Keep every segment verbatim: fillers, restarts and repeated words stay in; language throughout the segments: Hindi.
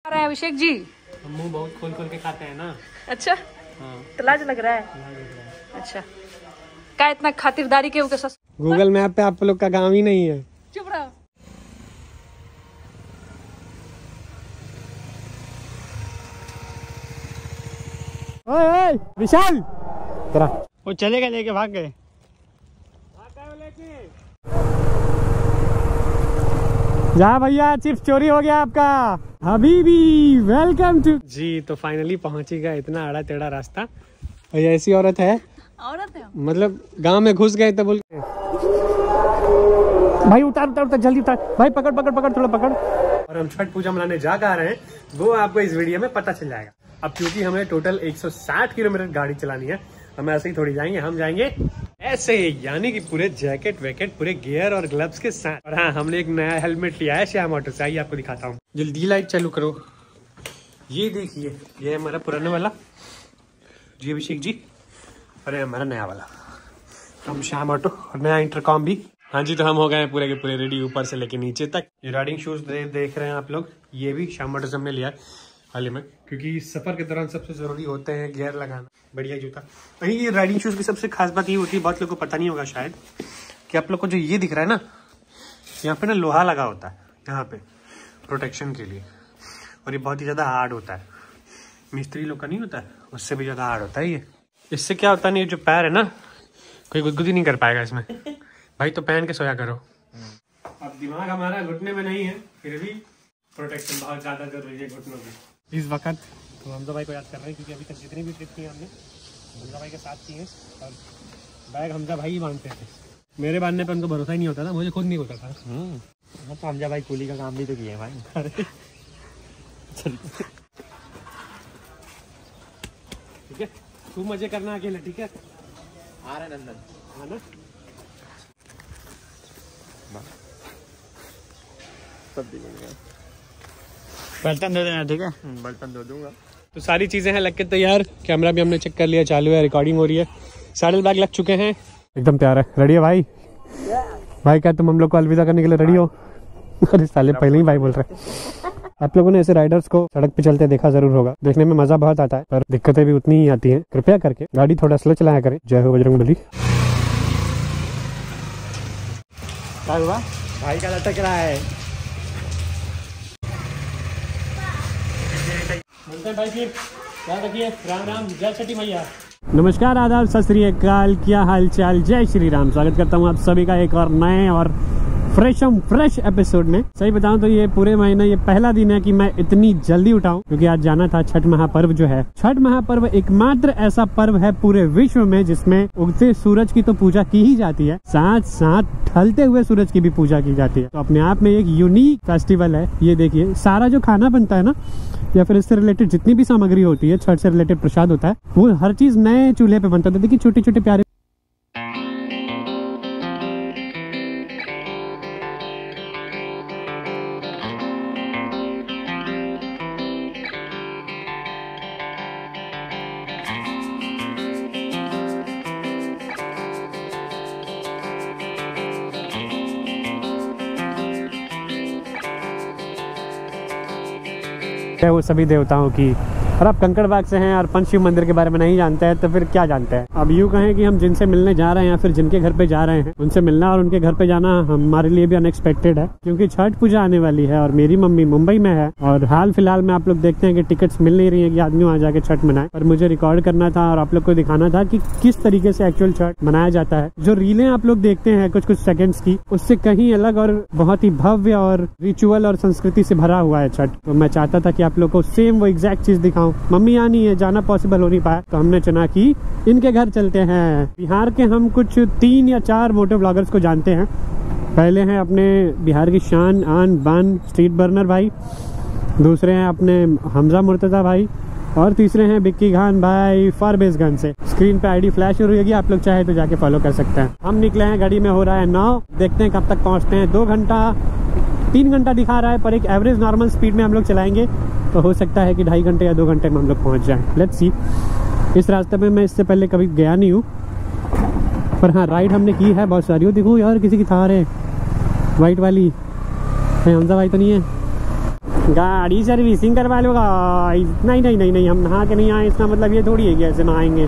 रहे हैं अभिषेक जी? हम मुंह बहुत खोल खोल के खाते हैं ना। अच्छा हाँ। तो लाज लग रहा है। अच्छा क्या इतना खातिरदारी के साथ? गूगल मैप पे आप लोग का काम ही नहीं है। चुप रहो। ओए ओए विशाल तेरा वो चले गए लेके भाग गए। जा भैया चिप्स चोरी हो गया आपका। हबीबी वेलकम टू जी। तो फाइनली पहुंच ही गया। इतना आड़ा टेढ़ा रास्ता और ये ऐसी औरत है। औरत है मतलब गांव में घुस गए तो बोल भाई उतार उतार उतार जल्दी उतार भाई। पकड़ पकड़ पकड़ थोड़ा पकड़। और हम छठ पूजा मनाने जा कर रहे हैं वो आपको इस वीडियो में पता चल जाएगा। अब क्योंकि हमें टोटल एक सौ साठ किलोमीटर गाड़ी चलानी है, हम ऐसे ही थोड़ी जाएंगे। हम जाएंगे ऐसे ही, यानी कि पूरे जैकेट वैकेट पूरे गियर और ग्लव्स के साथ। और हाँ, हमने एक नया हेलमेट लिया है श्याम ऑटो से। आइए आपको दिखाता हूँ। जल्दी लाइट चालू करो। ये देखिए, ये हमारा पुराना वाला जी अभिषेक जी, और ये हमारा नया वाला हम श्याम ऑटो, और नया इंटरकॉम भी। हाँ जी, तो हम हो गए हैं पूरे के पूरे रेडी ऊपर से लेके नीचे तक। ये राइडिंग शूज दे, देख रहे हैं आप लोग, ये भी श्याम ऑटो से हमने लिया है हाल ही में, क्योंकि सफर के दौरान सबसे जरूरी होते हैं गियर लगाना, बढ़िया जूता। वही ये राइडिंग शूज की सबसे खास बात ये होती है, बहुत लोगों को पता नहीं होगा शायद, कि आप लोग को जो ये दिख रहा है ना, यहाँ पे ना लोहा लगा होता है यहाँ पे प्रोटेक्शन के लिए, और ये बहुत ही ज्यादा हार्ड होता है। मिस्त्री लोग का नहीं होता है, उससे भी ज्यादा हार्ड होता है ये। इससे क्या होता नहीं, जो पैर है ना, कोई गुदगुदी नहीं कर पाएगा इसमें। भाई तो पहन के सोया करो। अब दिमाग हमारा घुटने में नहीं है, फिर भी प्रोटेक्शन बहुत ज्यादा जरूरी है घुटनों की इस वक्त। तो हमजा भाई को याद कर रहे हैं, क्योंकि अभी तक जितनी भी ट्रिप की हमने हमजा भाई के साथ की है, और बैग हमजा भाई ही बांधते थे। मेरे बांधने पर उनको भरोसा ही नहीं होता था, मुझे खुद नहीं होता था। तो हमजा भाई कूली का काम भी तो किया है भाई। अरे चल ठीक है, तू मजे करना अकेले, ठीक है? आ रहा है नंदन, हाँ ना? बर्तन धो देना, ठीक है? बर्तन धो दूंगा। तो सारी चीजें हैं लग के तैयार। कैमरा भी हमने चेक कर लिया, चालू है, रिकॉर्डिंग हो रही है। सैडल बैग लग चुके हैं, एकदम तैयार है। रेडी है भाई? भाई क्या तुम हम लोग को अलविदा करने के लिए रेडी हो? अरे साले पहले ही भाई बोल रहे। आप लोगों ने ऐसे राइडर्स को सड़क पे चलते देखा जरूर होगा, देखने में मजा बहुत आता है, पर दिक्कतें भी उतनी ही आती हैं। कृपया करके गाड़ी थोड़ा स्लो चलाया करें। जय हो बजरंगबली। क्या हुआ? भाई का लटक रहा है। भाई फिर ध्यान रखिए। राम राम, जय छठी मैया। नमस्कार, आदाब, सत श्री अकाल, क्या हाल चाल, जय श्री राम। स्वागत करता हूँ आप सभी का एक और नए और फ्रेशम फ्रेश एपिसोड में। सही बताऊं तो ये पूरे महीने ये पहला दिन है कि मैं इतनी जल्दी उठाऊं, क्योंकि आज जाना था छठ महापर्व जो है। छठ महापर्व एकमात्र ऐसा पर्व है पूरे विश्व में जिसमें उगते सूरज की तो पूजा की ही जाती है, साथ साथ ढलते हुए सूरज की भी पूजा की जाती है। तो अपने आप में एक यूनिक फेस्टिवल है। ये देखिए, सारा जो खाना बनता है ना, या फिर इससे रिलेटेड जितनी भी सामग्री होती है, छठ से रिलेटेड प्रसाद होता है, वो हर चीज नए चूल्हे पे बनता है। देखिए छोटे छोटे प्यारे है वो सभी देवताओं की। और आप कंकड़बाग से हैं और पंचशिव मंदिर के बारे में नहीं जानते हैं तो फिर क्या जानते हैं? अब यूँ कहें कि हम जिनसे मिलने जा रहे हैं या फिर जिनके घर पे जा रहे हैं, उनसे मिलना और उनके घर पे जाना हमारे लिए भी अनएक्सपेक्टेड है, क्योंकि छठ पूजा आने वाली है और मेरी मम्मी मुंबई में है। और हाल फिलहाल में आप लोग देखते हैं कि टिकट्स मिल नहीं रही है कि आदमी वहाँ जाके छठ मनाए। और मुझे रिकॉर्ड करना था और आप लोग को दिखाना था कि किस तरीके से एक्चुअल छठ मनाया जाता है। जो रीलें आप लोग देखते हैं कुछ कुछ सेकेंड्स की, उससे कहीं अलग और बहुत ही भव्य और रिचुअल और संस्कृति से भरा हुआ है छठ। तो मैं चाहता था कि आप लोग को सेम वो एग्जैक्ट चीज दिखाऊं। मम्मी यहाँ नहीं है, जाना पॉसिबल हो नहीं पाया, तो हमने चुना कि इनके घर चलते हैं। बिहार के हम कुछ तीन या चार मोटो ब्लॉगर्स को जानते हैं। पहले हैं अपने बिहार की शान आन बान स्ट्रीट बर्नर भाई, दूसरे हैं अपने हमजा मुर्तजा भाई, और तीसरे हैं बिक्की खान भाई फारबेसगंज से। स्क्रीन पे आईडी फ्लैश हो रही है, आप लोग चाहे तो जाके फॉलो कर सकते हैं। हम निकले हैं, गाड़ी में हो रहा है नौ, देखते हैं कब तक पहुँचते हैं। दो घंटा तीन घंटा दिखा रहा है, पर एक एवरेज नॉर्मल स्पीड में हम लोग चलाएंगे तो हो सकता है कि ढाई घंटे या दो घंटे में हम लोग पहुंच जाएं। Let's see. इस रास्ते में मैं इससे पहले कभी गया नहीं हूँ, पर हाँ राइड हमने की है बहुत सारी। हो देखो यार, किसी की थार है वाइट वाली है, हमजा भाई तो नहीं है। गाड़ी सर्विसिंग करवा लो गाइस। नहीं नहीं नहीं नहीं, हम नहा के नहीं आए, इसका मतलब ये थोड़ी है कि ऐसे नहाएंगे।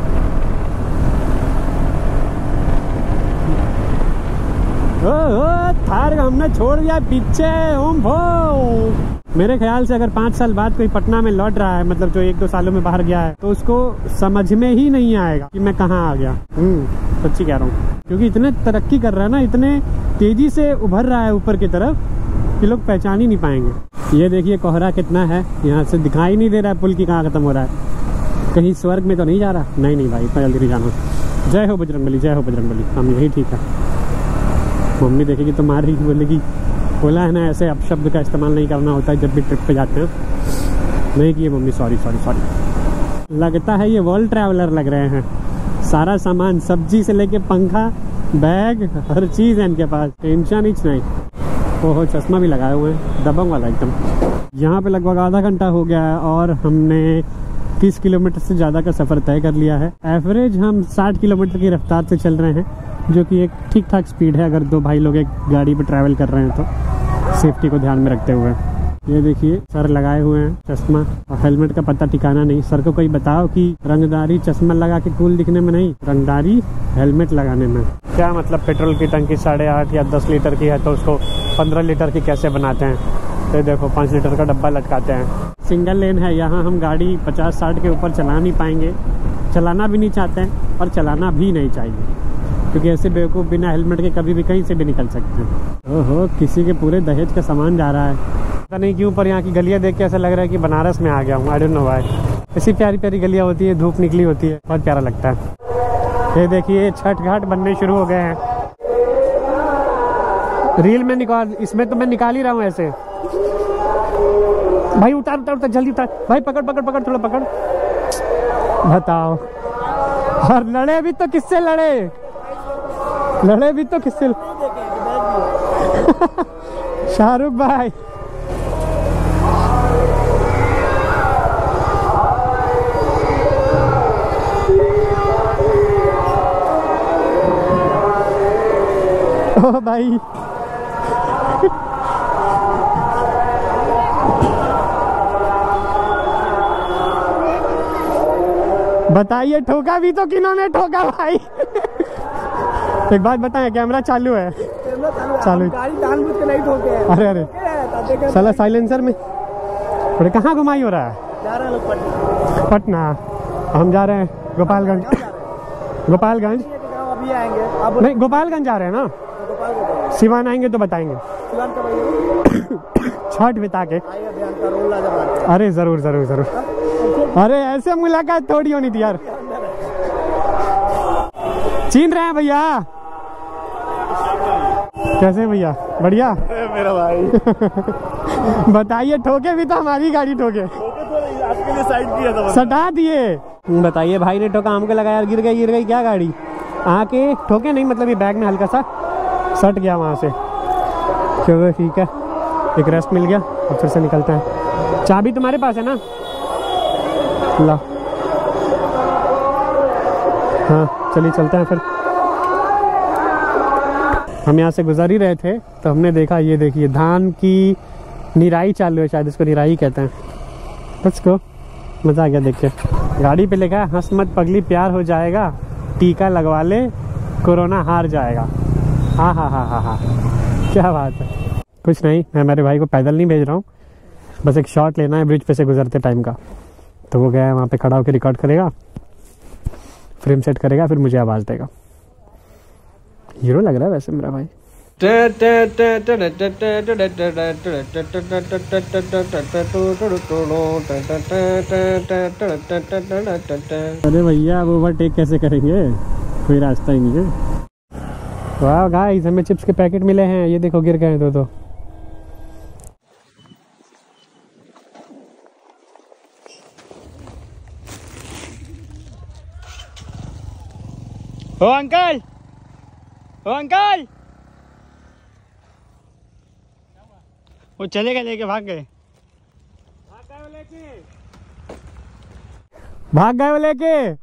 ओ, ओ, थार हमने छोड़ दिया पीछे। ओम भो। मेरे ख्याल से अगर पाँच साल बाद कोई पटना में लौट रहा है, मतलब जो एक दो सालों में बाहर गया है, तो उसको समझ में ही नहीं आएगा कि मैं कहाँ आ गया। हम्म सच्ची कह रहा हूँ, क्योंकि इतने तरक्की कर रहा है ना, इतने तेजी से उभर रहा है ऊपर की तरफ कि लोग पहचान ही नहीं पाएंगे। ये देखिए कोहरा कितना है, यहाँ से दिखाई नहीं दे रहा है पुल की कहाँ खत्म हो रहा है। कहीं स्वर्ग में तो नहीं जा रहा? नहीं नहीं भाई, इतना जल्दी नहीं जाना। जय हो बजरंगबली, जय हो बजरंगबली, हम यही ठीक है। मम्मी देखेगी तो मार ही बोलेगी, बोला है ना ऐसे अपशब्द का इस्तेमाल नहीं करना होता है जब भी ट्रिप पे जाते हैं। नहीं किए मम्मी, सॉरी सॉरी सॉरी। लगता है ये वर्ल्ड ट्रैवलर लग रहे हैं। सारा सामान, सब्जी से लेके पंखा, बैग, हर चीज़ है इनके पास, टेंशन ही नहीं। ओहो, चश्मा भी लगाए हुए हैं, दबंग वाला एकदम। यहाँ पे लगभग आधा घंटा हो गया है और हमने तीस किलोमीटर से ज़्यादा का सफ़र तय कर लिया है। एवरेज हम साठ किलोमीटर की रफ्तार से चल रहे हैं, जो कि एक ठीक ठाक स्पीड है अगर दो भाई लोग एक गाड़ी पे ट्रैवल कर रहे हैं तो, सेफ्टी को ध्यान में रखते हुए। ये देखिए सर लगाए हुए हैं चश्मा, और हेलमेट का पता ठिकाना नहीं। सर को कोई बताओ कि रंगदारी चश्मा लगा के कूल दिखने में नहीं, रंगदारी हेलमेट लगाने में। क्या मतलब पेट्रोल की टंकी साढ़े आठ या दस लीटर की है तो उसको पंद्रह लीटर की कैसे बनाते हैं? तो देखो पाँच लीटर का डब्बा लटकाते हैं। सिंगल लेन है, यहाँ हम गाड़ी पचास साठ के ऊपर चला नहीं पाएंगे, चलाना भी नहीं चाहते हैं और चलाना भी नहीं चाहिए, क्योंकि ऐसे बेवकूफ़ बिना हेलमेट के कभी भी कहीं से भी निकल सकते हैं। ओहो, किसी के पूरे दहेज का सामान जा रहा है, पता नहीं क्यों, पर यहाँ की गलियाँ देख के ऐसा लग रहा है कि बनारस में आ गया हूँ। I don't know why. ऐसी प्यारी प्यारी गलियाँ होती है, धूप निकली होती है, बहुत प्यारा लगता है। ये देखिए छठ घाट बनने शुरू हो गए हैं। रील में निकाल, इसमें तो मैं निकाल ही रहा हूँ ऐसे। भाई उतार उतार उतार, जल्दी उतार भाई, पकड़ पकड़ पकड़, थोड़ा पकड़। बताओ, और लड़े भी तो किससे लड़े? लड़े भी तो किससे? शाहरुख भाई। ओ भाई बताइए, ठोका भी तो किन्होंने ठोका भाई? एक बात बताएं, कैमरा चालू है? चालू। गाड़ी जानबूझ के नहीं ठोके हैं। अरे अरे साला साइलेंसर में थोड़े। कहाँ घुमाई हो रहा है? जा रहे हैं लोग पटना। पटना हम जा रहे हैं गोपालगंज। गोपालगंज अभी आएंगे। अब नहीं, गोपालगंज जा रहे हैं ना? सिवान आएंगे तो बताएंगे। छठ बिता के। अरे जरूर जरूर जरूर। अरे ऐसे मुलाकात थोड़ी होनी थी यार। छीन रहे हैं भैया। कैसे भैया? बढ़िया मेरा भाई। बताइए, ठोके भी तो हमारी गाड़ी ठोके, आपके लिए साइड किया था, सटा दिए। बताइए, भाई ने ठोका, हमको लगा यार गिर गई गिर गई क्या गाड़ी, आके ठोके नहीं, मतलब ये बैग में हल्का सा सट गया वहाँ से। चलो ठीक है, एक रेस्ट मिल गया और फिर से निकलते हैं। चाबी तुम्हारे पास है ना? ला। हाँ चलिए चलते हैं फिर। हम यहाँ से गुजर ही रहे थे तो हमने देखा, ये देखिए धान की निराई चालू है, शायद इसको निराई कहते हैं। Let's go. मज़ा आ गया देख के। गाड़ी पे लिखा है, हंस मत पगली प्यार हो जाएगा, टीका लगवा ले कोरोना हार जाएगा। हाँ हाँ हाँ हाँ हाँ, क्या बात है। कुछ नहीं, मैं मेरे भाई को पैदल नहीं भेज रहा हूँ, बस एक शॉट लेना है ब्रिज पे से गुजरते टाइम का। तो वो गया है वहाँ पे, खड़ा होकर रिकॉर्ड करेगा, फ्रेम सेट करेगा, फिर मुझे आवाज़ देगा। हीरो लग रहा है वैसे मेरा भाई। अरे भैया अब ओवरटेक कैसे करेंगे, कोई रास्ता ही नहीं है। वाह गाइस, हमें चिप्स के पैकेट मिले हैं, ये देखो गिर गए हैं दो दो। ओ अंकल, ओ अंकल, वो चले गए, लेके भाग गए। भाग गए वो लेके, भाग गए वो लेके।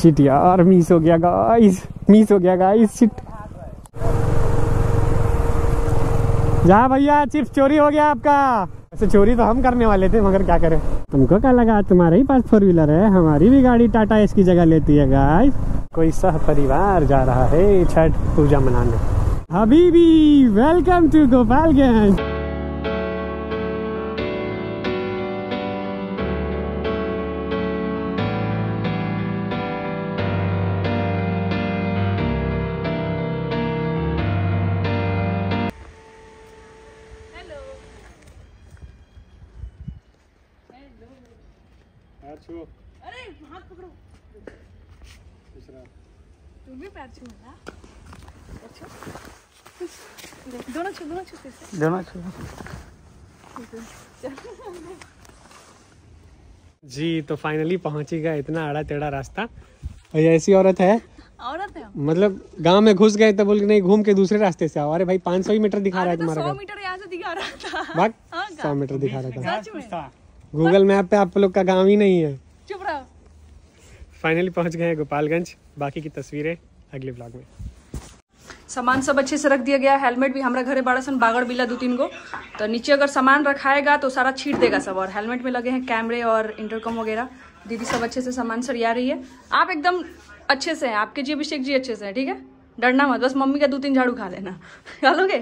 शिट यार, मिस हो गया गाइस, मिस हो गया गाइस, शिट। जा भैया, चिप्स चोरी हो गया आपका। वैसे चोरी तो हम करने वाले थे, मगर क्या करें। तुमको क्या लगा तुम्हारे ही पास फोर व्हीलर है? हमारी भी गाड़ी टाटा इसकी जगह लेती है गाइस। कोई सह परिवार जा रहा है छठ पूजा मनाने। हबीबी, वेलकम टू गोपालगंज। अरे हाथ पकड़ो, तुम भी पैर छू ना। दोनों छू, दोनों छू, दोनों छू। जी तो फाइनली पहुंच ही गए। इतना आड़ा टेढ़ा रास्ता। और ऐसी औरत है, औरत है मतलब गांव में घुस गए तो बोल के नहीं, घूम के दूसरे रास्ते से आओ। अरे भाई पाँच सौ ही मीटर दिखा रहा है तुम्हारा। सौ मीटर यहाँ से दिखा रहा था। भाग, हाँ, सौ मीटर दिखा रहा था। था। गूगल मैप पे आप लोग का गांव ही नहीं है। चुप रहो। फाइनली पहुंच गए हैं गोपालगंज। बाकी की तस्वीरें अगले ब्लॉग में। सामान सब अच्छे से रख दिया गया। हेलमेट भी हमारा घरे बड़ा सन बागड़ बिल्ला दो तीन गो, तो नीचे अगर सामान रखाएगा तो सारा छीट देगा सब। और हेलमेट में लगे हैं कैमरे और इंटरकॉम वगैरह। दीदी सब अच्छे से सामान सरिया रही है। आप एकदम अच्छे से हैं, आपके जी अभिषेक जी अच्छे से है, ठीक है, डरना मत। बस मम्मी का दो तीन झाड़ू खा लेना, खा लोगे।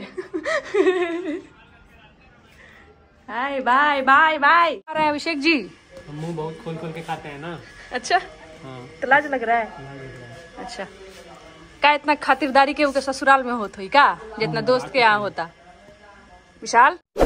Hi bye bye bye. आ रहे हैं अभिषेक जी। मुंह बहुत खोल खोल के खाते हैं ना। अच्छा, हाँ। तो लाज लग रहा है। अच्छा, क्या इतना खातिरदारी के ससुराल में होत हुई का जितना दोस्त के यहाँ होता। विशाल